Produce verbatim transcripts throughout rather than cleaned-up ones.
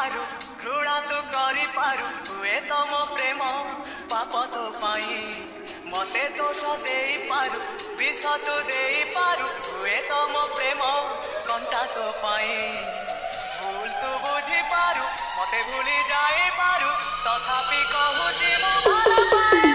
पारु घृणा तू करी पारु हुए तो मो प्रेम पाप तो पाई मते दोष दे पारु विष तू दे पारु हुए तो मो प्रेम कंटा तो पाई भूल तू बुझी पारु मते भूली जाए पारु तथापि कहूची मो भल पाए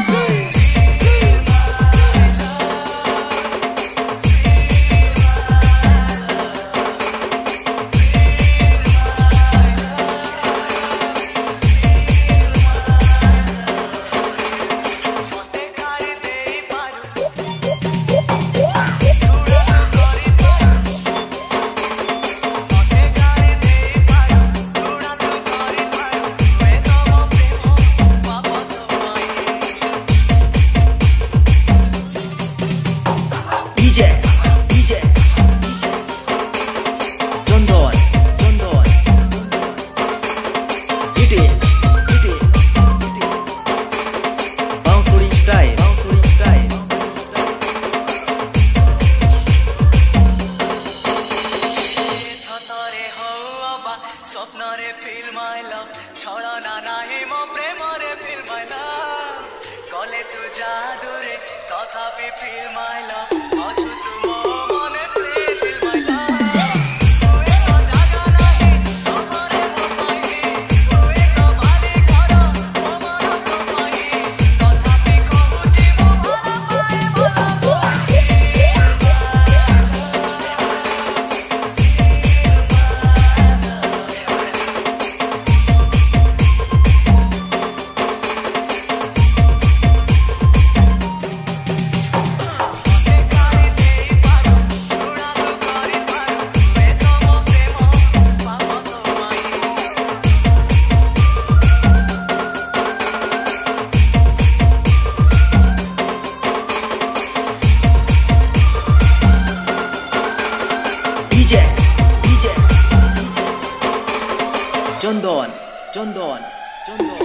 स्वप्न रे फील माय लव छलना नाही मो प्रेम रे फील माय लव गले तू जादू रे तथापि फील माय लव अछु तू मो मने प्लीज फील माय लव ओए तो जागा नाही तोरे मो पाई ओए तो भाली घर मो मन तो पाई तथापि कहूची मो भल पाए भल पाए Jondon, Jondon, Jondon.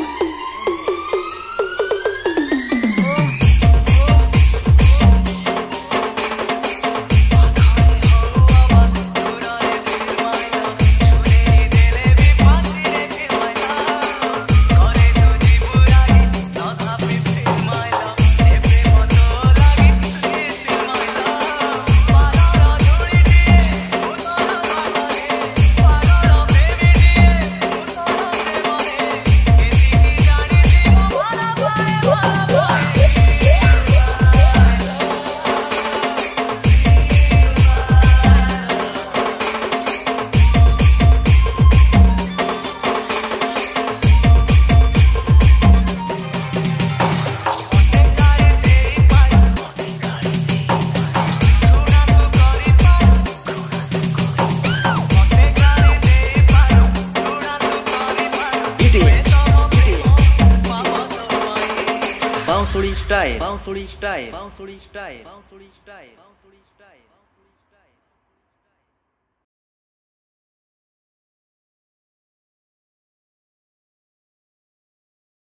Bounce style, bounce style, bounce style, bounce style, bounce style.